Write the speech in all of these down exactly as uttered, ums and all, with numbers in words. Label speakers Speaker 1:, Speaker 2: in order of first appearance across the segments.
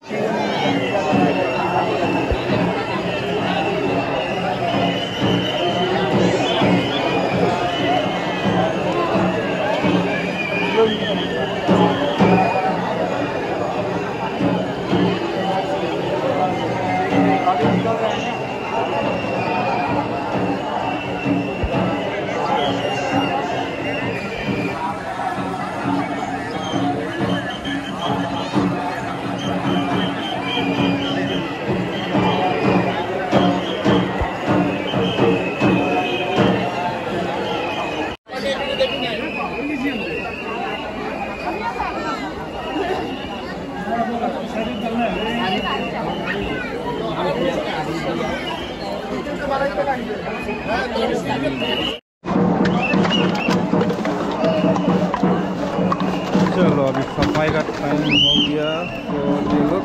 Speaker 1: चलो अभी सफाई का टाइम हो गया तो ये लोग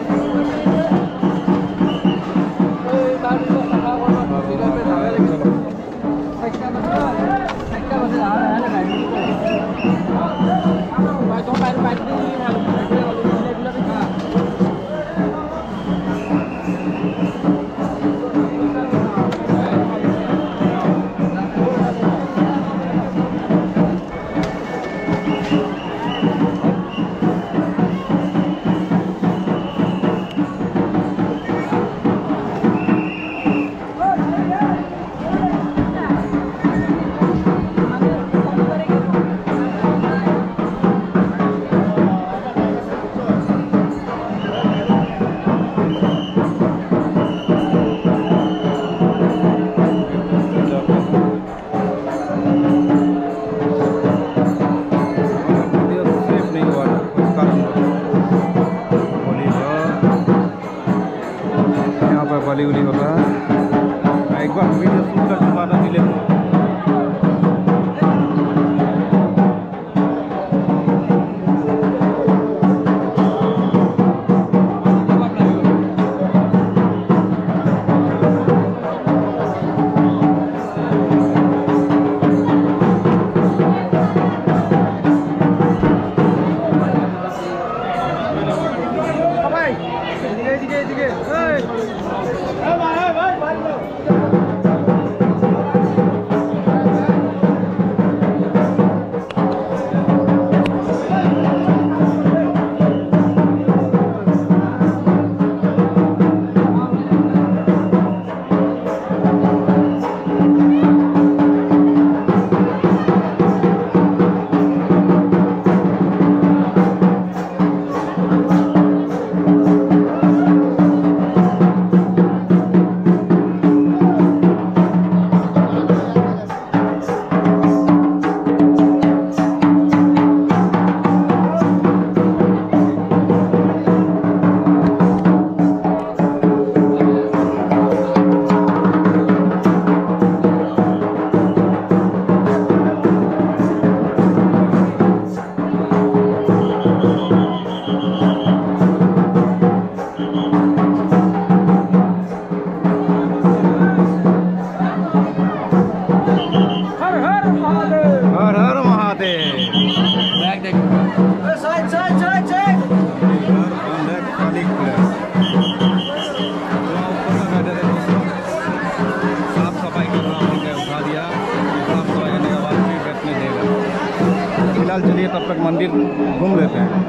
Speaker 1: बलि उली होता है। एक बार वीडियो शूट कर चुका था मिले चलिए तब तक मंदिर घूम लेते हैं।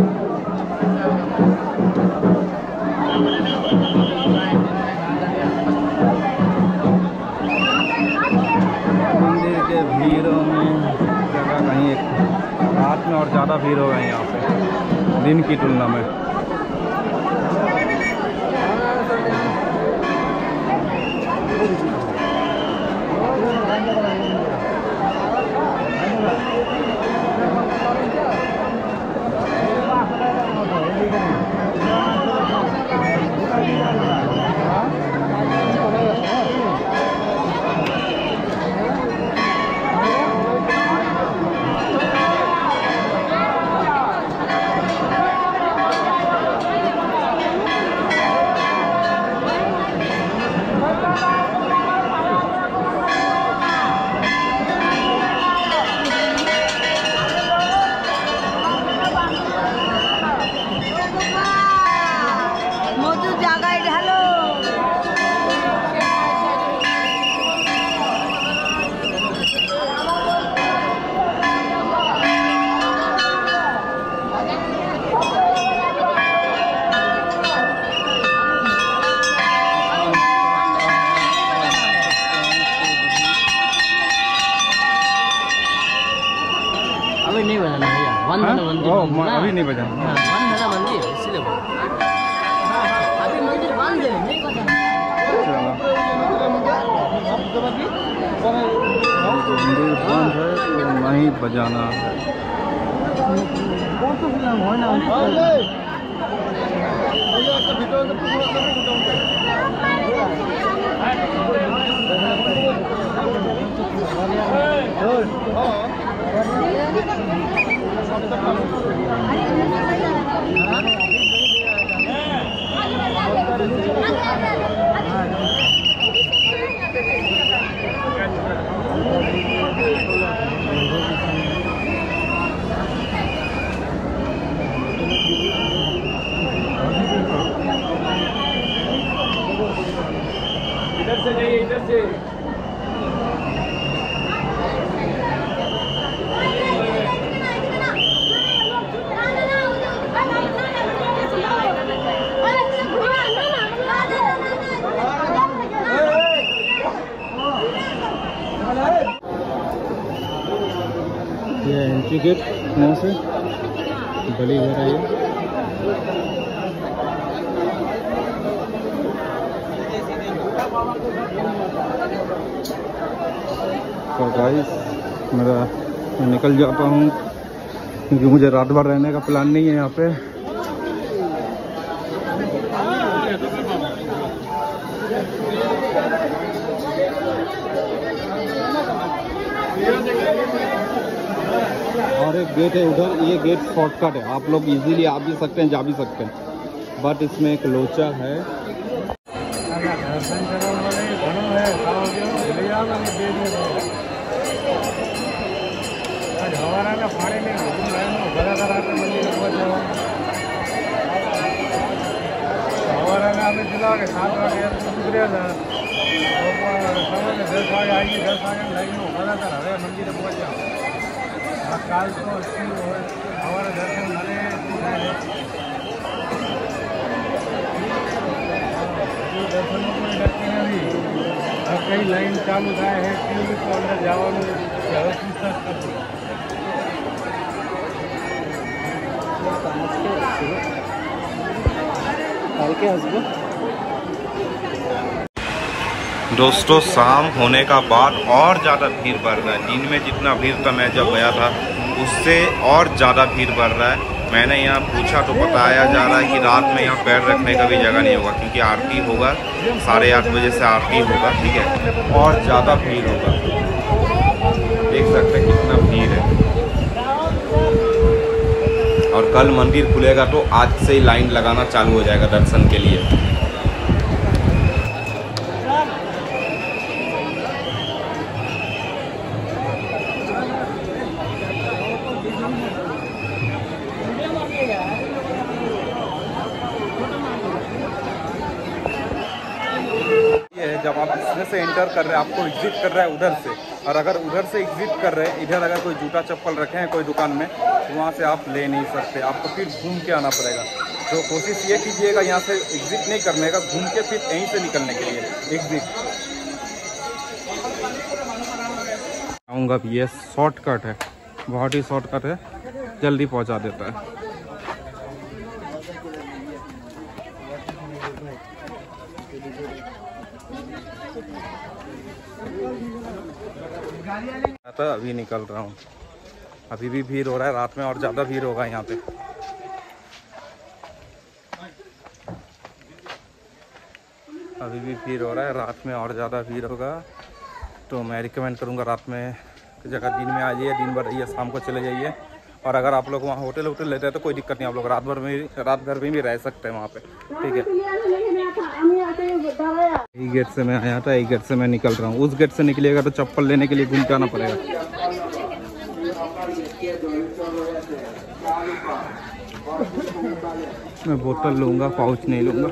Speaker 1: मंदिर के भीड़ों में जगह कहीं एक रात में और ज़्यादा भीड़ होगा यहाँ पे दिन की तुलना में।
Speaker 2: अभी नहीं बजाना भैया, बंद है मंदिर।
Speaker 1: ओ, अभी नहीं बजाना।
Speaker 2: हाँ, बंद है मंदिर, इसलिए बोल। अभी मंदिर बंद है, नहीं बजाना।
Speaker 1: मंदिर बंद है तो नहीं बजाना है। इधर से जाइए, इधर से। ये एंट्री गेट यहाँ से बली हो रही है। तो गाइस मेरा मैं निकल जाता हूँ क्योंकि मुझे रात भर रहने का प्लान नहीं है यहाँ पे। और एक गेट है उधर, ये गेट शॉर्टकट है, आप लोग इजीली आ भी सकते हैं, जा भी सकते हैं, बट इसमें एक लोचा है।
Speaker 3: काल को हमारा दर्शन मिले दर्शनों को लगते हैं अभी और कई लाइन चालू था है ट्यूब को अंदर जावानू व्यवस्थित कर
Speaker 1: दोस्तों शाम होने का बाद और ज़्यादा भीड़ बढ़ रहा है। दिन में जितना भीड़ था मैं जब गया था उससे और ज़्यादा भीड़ बढ़ रहा है। मैंने यहाँ पूछा तो बताया जा रहा है कि रात में यहाँ पैर रखने का भी जगह नहीं होगा क्योंकि आरती होगा, साढ़े आठ बजे से आरती होगा, ठीक है, और ज़्यादा भीड़ होगा। देख सकते हैं कितना भीड़ है। और कल मंदिर खुलेगा तो आज से ही लाइन लगाना चालू हो जाएगा दर्शन के लिए। जब आप इसमें से एंटर कर रहे हैं आपको एग्जिट कर रहा है उधर से, और अगर उधर से एग्जिट कर रहे हैं इधर अगर कोई जूता चप्पल रखे हैं कोई दुकान में तो वहाँ से आप ले नहीं सकते, आपको फिर घूम के आना पड़ेगा। तो कोशिश ये कीजिएगा यहाँ से एग्जिट नहीं करने का, घूम के फिर यहीं से निकलने के लिए एग्जिट। आऊँगा भी, ये शॉर्टकट है, बहुत ही शॉर्टकट है, जल्दी पहुँचा देता है। तो अभी निकल रहा हूँ, अभी भी भीड़ हो रहा है, रात में और ज़्यादा भीड़ होगा यहाँ पे। अभी भी भीड़ हो रहा है, रात में और ज़्यादा भीड़ होगा। तो मैं रिकमेंड करूँगा रात में की जगह दिन में आ जाइए, दिन भर रहिए, शाम को चले जाइए। और अगर आप लोग वहाँ होटल वोटल लेते हैं तो कोई दिक्कत नहीं, आप लोग रात भर में रात भर में भी रह सकते हैं वहाँ पे, ठीक है। यही गेट से मैं आया था, यही गेट से मैं निकल रहा हूँ। उस गेट से निकलिएगा तो चप्पल लेने के लिए घूम के आना पड़ेगा। मैं बोतल लूँगा, पाउच नहीं लूँगा।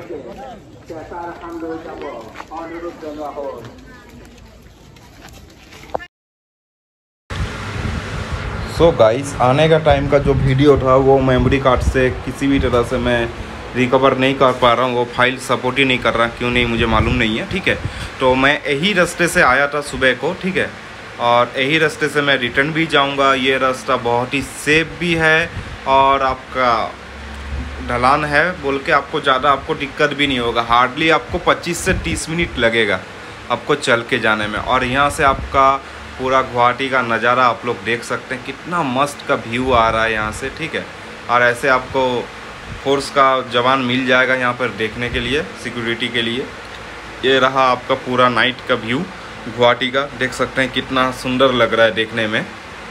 Speaker 1: सो so गाइस, आने का टाइम का जो वीडियो था वो मेमोरी कार्ड से किसी भी तरह से मैं रिकवर नहीं कर पा रहा हूँ, वो फाइल सपोर्ट ही नहीं कर रहा, क्यों नहीं मुझे मालूम नहीं है, ठीक है। तो मैं यही रास्ते से आया था सुबह को, ठीक है, और यही रास्ते से मैं रिटर्न भी जाऊंगा। ये रास्ता बहुत ही सेफ भी है और आपका ढलान है बोल के आपको ज़्यादा आपको दिक्कत भी नहीं होगा। हार्डली आपको पच्चीस से तीस मिनट लगेगा आपको चल के जाने में। और यहाँ से आपका पूरा गुवाहाटी का नज़ारा आप लोग देख सकते हैं, कितना मस्त का व्यू आ रहा है यहाँ से, ठीक है। और ऐसे आपको फोर्स का जवान मिल जाएगा यहाँ पर देखने के लिए, सिक्योरिटी के लिए। ये रहा आपका पूरा नाइट का व्यू गुवाहाटी का, देख सकते हैं कितना सुंदर लग रहा है देखने में।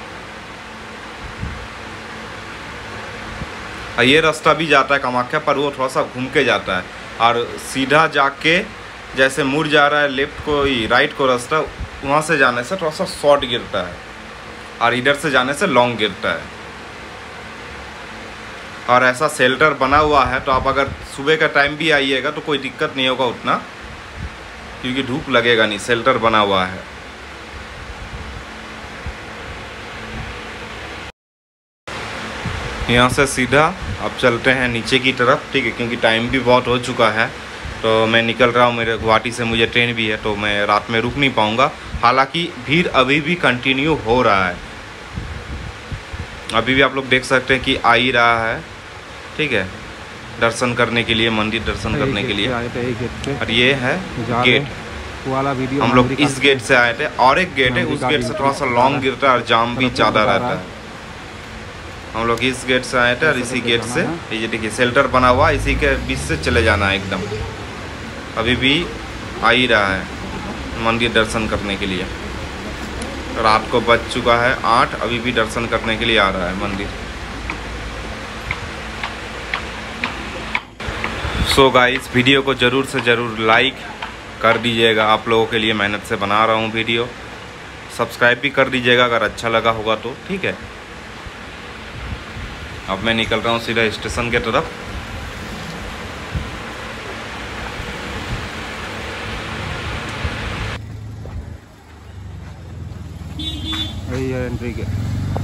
Speaker 1: ये रास्ता भी जाता है कामाख्या पर, वो थोड़ा सा घूम के जाता है और सीधा जाके जैसे मुड़ जा रहा है लेफ्ट को राइट को रास्ता, वहाँ से जाने से थोड़ा सा शॉर्ट गिरता है और इधर से जाने से लॉन्ग गिरता है। और ऐसा शेल्टर बना हुआ है तो आप अगर सुबह का टाइम भी आइएगा तो कोई दिक्कत नहीं होगा उतना, क्योंकि धूप लगेगा नहीं, शेल्टर बना हुआ है। यहाँ से सीधा अब चलते हैं नीचे की तरफ, ठीक है, क्योंकि टाइम भी बहुत हो चुका है। तो मैं निकल रहा हूँ, मेरे गुवाहाटी से मुझे ट्रेन भी है तो मैं रात में रुक नहीं पाऊँगा। हालांकि भीड़ अभी भी कंटिन्यू हो रहा है, अभी भी आप लोग देख सकते हैं कि आ ही रहा है, ठीक है, दर्शन करने के लिए, मंदिर दर्शन करने के लिए। और ये है गेट
Speaker 2: वाला वीडियो,
Speaker 1: हम लोग इस गेट से आए थे। और एक गेट है, उस गेट से थोड़ा सा लॉन्ग गिरता है और जाम भी ज़्यादा रहता है। हम लोग इस गेट से आए थे और इसी गेट से, ये देखिए शेल्टर बना हुआ, इसी के बीच से चले जाना है एकदम। अभी भी आ ही रहा है मंदिर दर्शन करने के लिए। रात को बज चुका है आठ, अभी भी दर्शन करने के लिए आ रहा है मंदिर। सो गाइस, वीडियो को ज़रूर से ज़रूर लाइक कर दीजिएगा, आप लोगों के लिए मेहनत से बना रहा हूँ वीडियो। सब्सक्राइब भी कर दीजिएगा अगर अच्छा लगा होगा तो, ठीक है। अब मैं निकल रहा हूँ सीधा स्टेशन के तरफ।
Speaker 2: यही है एंट्री के।